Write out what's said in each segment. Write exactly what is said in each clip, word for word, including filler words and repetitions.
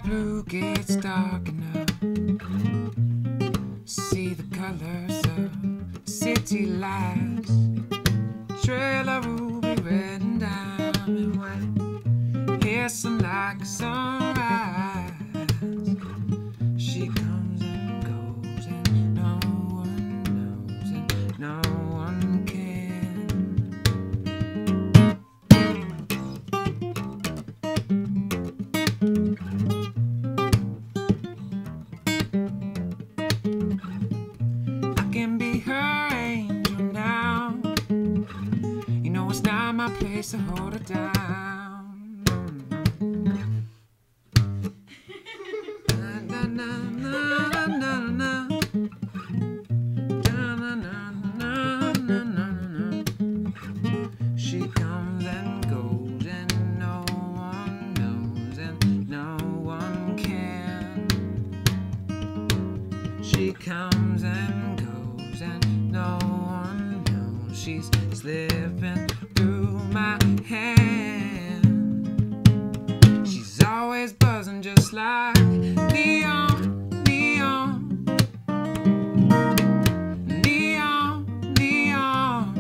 blue gets dark enough, see the colors of city lights, trail of ruby red and diamond white, hair sun like a sunrise. She comes and goes and no one knows and no one can. I can be her angel now. You know it's not my place to hold her down. Na, na, na, na, na, na. Na, na, na, na, na, na, na. She comes and goes and no one knows and no one can. She comes and goes and no one knows. She's slipping through my hand. She's always buzzing just like neon, neon, neon, neon.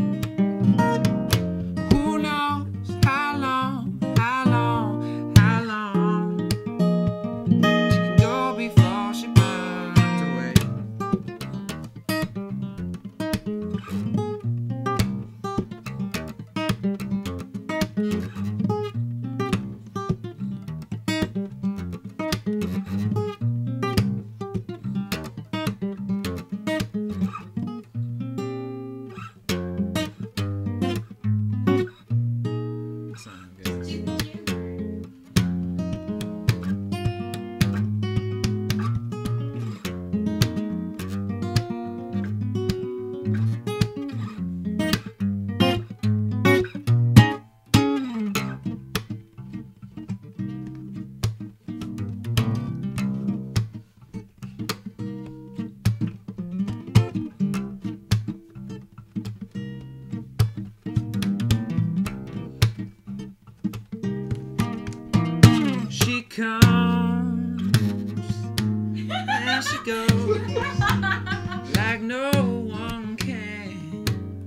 Who knows how long, how long, how long she can go before she burns away. Sound good. She comes and she goes like no one can.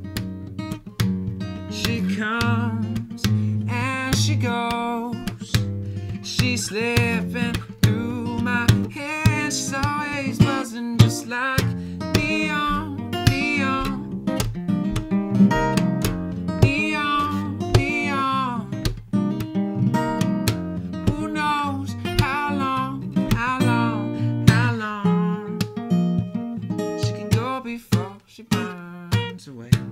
She comes and she goes. She's slipping through my hands. She's always buzzing just like neon, neon, neon, neon. Who knows how long, how long, how long she can go before she burns away.